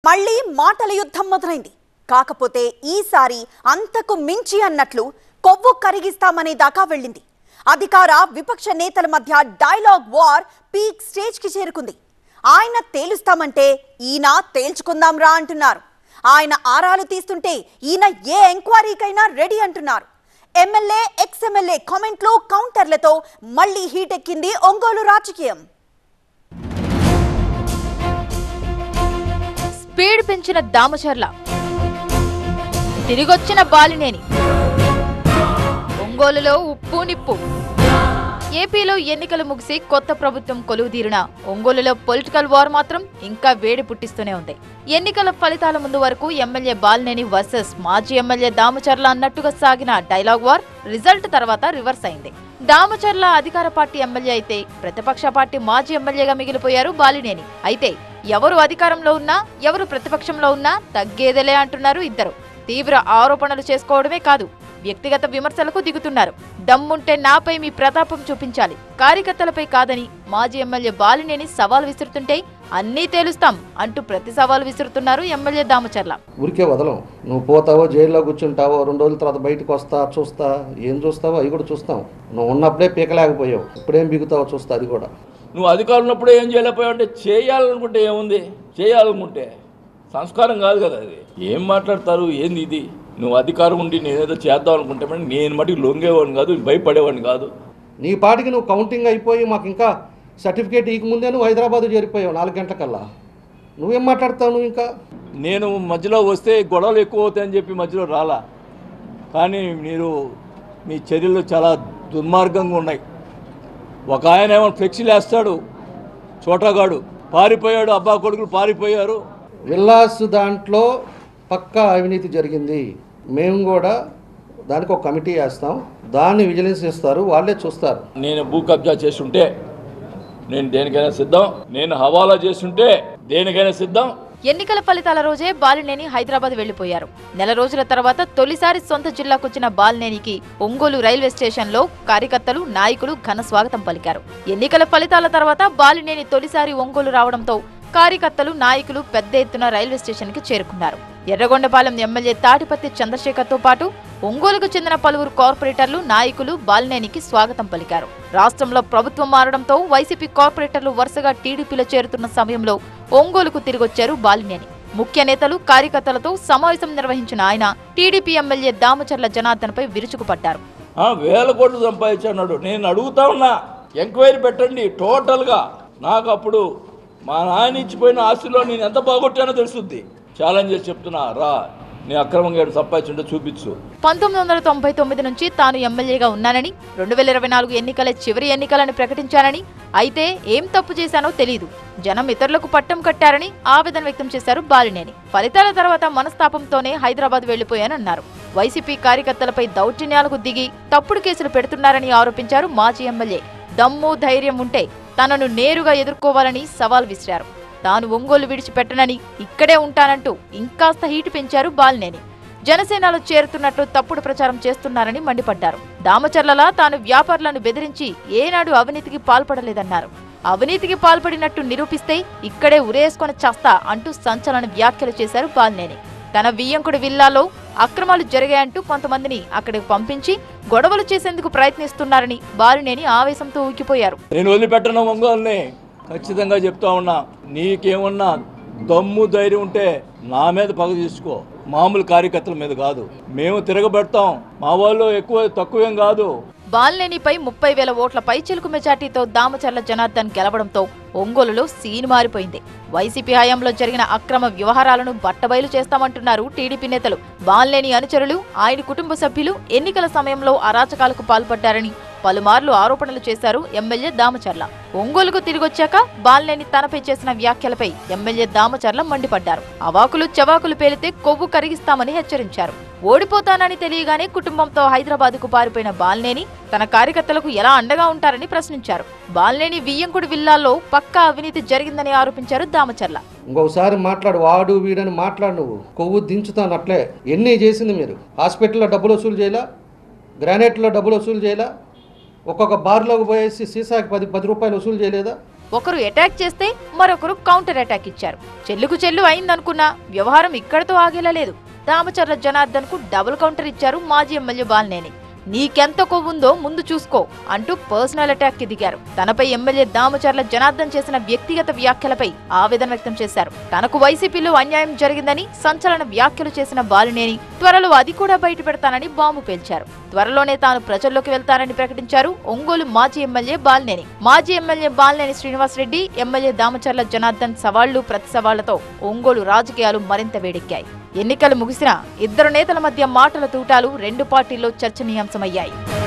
మళ్ళీ మాటల యుద్ధం మొదలైంది. కాకపోతే ఈసారి అంతకు మించి అన్నట్లు కొవ్వు కరిగిస్తామనే దాకా వెళ్ళింది. అధికార విపక్ష నేతల మధ్య డైలాగ్ వార్ పీక్ స్టేజ్ కి చేరుకుంది. ఆయన తేలుస్తామంటే ఈయన తేల్చుకుందాం రా అంటున్నారు. ఆయన ఆరాలు తీస్తుంటే ఈయన ఏ ఎంక్వైరీకైనా రెడీ అంటున్నారు. ఎమ్మెల్యే ఎక్స్ఎమ్మెల్యే కామెంట్లు కౌంటర్లతో మళ్ళీ హీట్ ఎక్కింది ఒంగోలు రాజకీయం. స్పీడ్ పెంచిన దామచర్ల, తిరిగొచ్చిన బాలినేని, ఒంగోలులో ఉప్పు నిప్పు. ఏపీలో ఎన్నికలు ముగిసి కొత్త ప్రభుత్వం కొలువుదీరిన ఒంగోలులో పొలిటికల్ వార్ మాత్రం ఇంకా వేడి పుట్టిస్తూనే ఉంది. ఎన్నికల ఫలితాల ముందు వరకు ఎమ్మెల్యే బాలినేని వర్సెస్ మాజీ ఎమ్మెల్యే దామచర్ల అన్నట్టుగా సాగిన డైలాగ్ వార్ రిజల్ట్ తర్వాత రివర్స్ అయింది. దామచర్ల అధికార పార్టీ ఎమ్మెల్యే అయితే ప్రతిపక్ష పార్టీ మాజీ ఎమ్మెల్యేగా మిగిలిపోయారు బాలినేని. అయితే ఎవరు అధికారంలో ఉన్నా ఎవరు ప్రతిపక్షంలో ఉన్నా తగ్గేదేలే అంటున్నారు ఇద్దరు. తీవ్ర ఆరోపణలు చేసుకోవడమే కాదు, వ్యక్తిగత విమర్శలకు దిగుతున్నారు. దమ్ముంటే నాపై మీ ప్రతాపం చూపించాలి, కార్యకర్తలపై కాదని మాజీ ఎమ్మెల్యే బాలినేని సవాల్ విసురుతుంటే అన్నీ తేలుస్తాం అంటూ ప్రతి సవాల్ విసురుతున్నారు ఎమ్మెల్యే దామచర్ల. ఊరికే వదలం, నువ్వు పోతావో జైల్లో కూర్చుంటావో 2 రోజుల తర్వాత బయటకు వస్తా చూస్తా, ఏం చూస్తావో అవి కూడా చూస్తాం. నువ్వు ఉన్నప్పుడే పీకలేకపోయావు, ఇప్పుడేం బిగుతావో చూస్తా. అది కూడా నువ్వు అధికారం ఉన్నప్పుడే ఏం చేయలేకపోయావు అంటే, చేయాలనుకుంటే ఏముంది, చేయాలనుకుంటే సంస్కారం కాదు కదా అది. ఏం మాట్లాడతారు, ఏంది ఇది? నువ్వు అధికారం ఉండి నేనేదో చేద్దాం అనుకుంటే నేను మటుకు లొంగేవాడిని కాదు, భయపడేవాడిని కాదు. నీ పాటికి నువ్వు కౌంటింగ్ అయిపోయి మాకు ఇంకా సర్టిఫికేట్ ఇవ్వకముందే నువ్వు హైదరాబాద్ చేరిపోయావు 4 గంటలకల్లా. నువ్వేం మాట్లాడతావు? నువ్వు ఇంకా నేను మధ్యలో వస్తే గొడవలు ఎక్కువ అవుతాయని చెప్పి మధ్యలో రాలా. కానీ మీరు మీ చర్యలు చాలా దుర్మార్గంగా ఉన్నాయి. ఒక ఆయన ఏమో ఫ్లెక్సీలు వేస్తాడు, చోటగాడు పారిపోయాడు, అబ్బా కొడుకులు పారిపోయారు. విల్లాస్ దాంట్లో పక్కా అవినీతి జరిగింది. మేము కూడా దానికి ఒక కమిటీ వేస్తాం, దాన్ని విజిలెన్స్ ఇస్తారు, వాళ్ళే చూస్తారు. నేను భూ కబ్జా చేస్తుంటే నేను దేనికైనా సిద్ధం, నేను హవాలా చేస్తుంటే దేనికైనా సిద్ధం. ఎన్నికల ఫలితాల రోజే బాలినేని హైదరాబాద్ వెళ్లిపోయారు. నెల రోజుల తర్వాత తొలిసారి సొంత జిల్లాకొచ్చిన బాలినేనికి ఒంగోలు రైల్వే స్టేషన్ లో కార్యకర్తలు నాయకులు ఘన స్వాగతం పలికారు. ఎన్నికల ఫలితాల తర్వాత బాలినేని తొలిసారి ఒంగోలు రావడంతో కార్యకర్తలు నాయకులు పెద్ద ఎత్తున రైల్వే స్టేషన్ కి చేరుకున్నారు. ఎర్రగొండపాలెం ఎమ్మెల్యే తాటిపత్తి చంద్రశేఖర్ తో పాటు ఒంగోలుకు చెందిన పలువురు కార్పొరేటర్లు నాయకులు బాలినేనికి స్వాగతం పలికారు. రాష్ట్రంలో ప్రభుత్వం మారడంతో వైసీపీ కార్పొరేటర్లు వరుసగా టీడీపీలో చేరుతున్న సమయంలో ఒంగోలుకు తిరిగొచ్చారు బాలినేని. ముఖ్య నేతలు కార్యకర్తలతో సమావేశం నిర్వహించిన ఆయన టీడీపీ ఎమ్మెల్యే దామచర్ల జనార్దన్ పై విరుచుకుపడ్డారు. 1000 కోట్లు సంపాదించాడు. నేను అడుగుతా ఉన్నా, ఎంక్వైరీ పెట్టండి టోటల్గా. నాకు అప్పుడు మా నాయన ఇచ్చిపోయిన ఆస్తిలో నేను ఎంత బాగొట్టానో తెలుస్తుంది. ఛాలెంజ్ చేసి చెప్తున్నా, రా, నీ అక్రమంగా సంపాదించుంటే చూపించు. 1999 నుంచి తాను ఎమ్మెల్యేగా ఉన్నానని, 2024 ఎన్నికలే చివరి ఎన్నికలని ప్రకటించానని, అయితే ఏం తప్పు చేశానో తెలీదు, జనం ఇతరులకు పట్టం కట్టారని ఆవేదన వ్యక్తం చేశారు బాలినేని. ఫలితాల తర్వాత మనస్తాపంతోనే హైదరాబాద్ వెళ్లిపోయానన్నారు. వైసీపీ కార్యకర్తలపై దౌర్జన్యాలకు దిగి తప్పుడు కేసులు పెడుతున్నారని ఆరోపించారు మాజీ ఎమ్మెల్యే. దమ్ము ధైర్యం ఉంటే తనను నేరుగా ఎదుర్కోవాలని సవాల్ విసిరారు. తాను ఒంగోలు విడిచిపెట్టనని, ఇక్కడే ఉంటానంటూ ఇంకాస్త హీటు పెంచారు బాలినేని. జనసేనలో చేరుతున్నట్లు తప్పుడు ప్రచారం చేస్తున్నారని మండిపడ్డారు. దామచర్లలా తాను వ్యాపారులను బెదిరించి ఏనాడు అవినీతికి పాల్పడలేదన్నారు. అవినీతికి పాల్పడినట్టు నిరూపిస్తే ఇక్కడే ఉరేసుకొని చస్తా అంటూ సంచలన వ్యాఖ్యలు చేశారు బాలినేని. తన వియ్యంకుడి విల్లాలో అక్రమాలు జరిగాయంటూ కొంతమందిని అక్కడికి పంపించి గొడవలు చేసేందుకు ప్రయత్నిస్తున్నారని బాలినేని ఆవేశంతో ఊగిపోయారు. నేను వదిలిపెట్టను ఒంగోలుని, ఖచ్చితంగా చెప్తా ఉన్నా. నీకేమన్నా దమ్ము ధైర్యం ఉంటే నా మీద పగ తీసుకో, మామూలు కార్యకర్తల మీద కాదు. మేము తిరగబెడతాం, మా వాళ్ళు ఎక్కువ తక్కువేం కాదు. బాలినేనిపై 30,000 ఓట్ల పైచిలుకు మెజార్టీతో దామచర్ల జనార్దన్ గెలవడంతో ఒంగోలులో సీన్ మారిపోయింది. వైసీపీ హయాంలో జరిగిన అక్రమ వ్యవహారాలను బట్టబయలు చేస్తామంటున్నారు టీడీపీ నేతలు. బాలినేని అనుచరులు, ఆయన కుటుంబ సభ్యులు ఎన్నికల సమయంలో అరాచకాలకు పాల్పడ్డారని పలుమార్లు ఆరోపణలు చేశారు ఎమ్మెల్యే దామచర్ల. ఒంగోలుకు తిరిగొచ్చాక బాలినేని తనపై చేసిన వ్యాఖ్యలపై ఎమ్మెల్యే దామచర్ల మండిపడ్డారు. అవాకులు చవాకులు పేలితే కొవ్వు కరిగిస్తామని హెచ్చరించారు. ఓడిపోతానని తెలియగానే కుటుంబంతో హైదరాబాద్కు పారిపోయిన బాలినేని తన కార్యకర్తలకు ఎలా అండగా ఉంటారని ప్రశ్నించారు. బాలినేని వియ్యంకుడి విల్లాల్లో పక్కా అవినీతి జరిగిందని ఆరోపించారు దామచర్ల. ఇంకొకసారి మాట్లాడు, వాడు వీడని మాట్లాడు. నువ్వు కొవ్వు దించుతాను అట్లే. ఎన్ని చేసింది మీరు? హాస్పిటల్లో డబ్బులు వసూలు చేయాలా, గ్రానైట్లో డబ్బులు వసూలు చేయాలా, ఒక్కొక్క బార్లోకి పోయేసి సీసాకి 10 రూపాయలు వసూలు చేయలేదా? ఒకరు అటాక్ చేస్తే మరొకరు కౌంటర్ అటాక్ ఇచ్చారు. చెల్లుకు చెల్లు అయిందనుకున్నా వ్యవహారం ఇక్కడతో ఆగేలా లేదు. దామచర్ల జనార్దన్ కు డబుల్ కౌంటర్ ఇచ్చారు మాజీ ఎమ్మెల్యే బాలినేని. నీకెంత కొవ్వుందో ముందు చూసుకో అంటూ పర్సనల్ అటాక్ కి దిగారు. తనపై ఎమ్మెల్యే దామచర్ల జనార్దన్ చేసిన వ్యక్తిగత వ్యాఖ్యలపై ఆవేదన వ్యక్తం చేశారు. తనకు వైసీపీలో అన్యాయం జరిగిందని సంచలన వ్యాఖ్యలు చేసిన బాలినేని త్వరలో అది కూడా బయట పెడతానని బాంబు పేల్చారు. త్వరలోనే తాను ప్రజల్లోకి వెళ్తానని ప్రకటించారు ఒంగోలు మాజీ ఎమ్మెల్యే బాలినేని. మాజీ ఎమ్మెల్యే బాలినేని శ్రీనివాసరెడ్డి, ఎమ్మెల్యే దామచర్ల జనార్దన్ సవాళ్లు ప్రతి సవాళ్లతో ఒంగోలు రాజకీయాలు మరింత వేడెక్కాయి. ఎన్నికలు ముగిసినా ఇద్దరు నేతల మధ్య మాటల తూటాలు రెండు పార్టీల్లో చర్చనీయాంశమయ్యాయి.